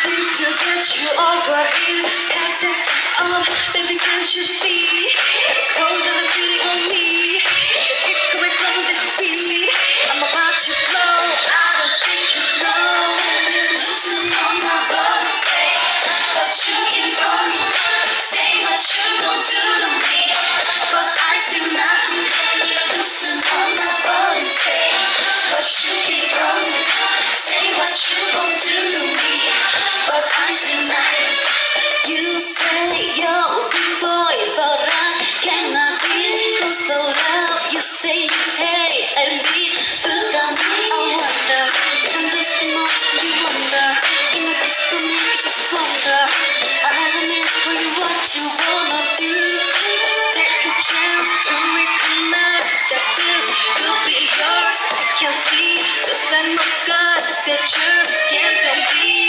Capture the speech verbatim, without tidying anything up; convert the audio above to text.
seems to get you over it. Have that on, baby, can't you see? Cold and the feeling on me. Pick away from the speed. I'm about to blow. I don't think you know. Loosen on my body, stay. But you keep running. Say what you gon' do to me. But I still nothing. Loosen on my body, stay. But you keep running. Say what you gon' do to me. But I still nothing. You say you're a good boy, but I cannot be close to love. You say you hate and beat, but I'm I wonder if I'm just enough to be wonder. In a distant me, just wonder. I haven't asked for you what you wanna do. Take a chance to recognize that this could be yours. I can see just like my scars that just can't be.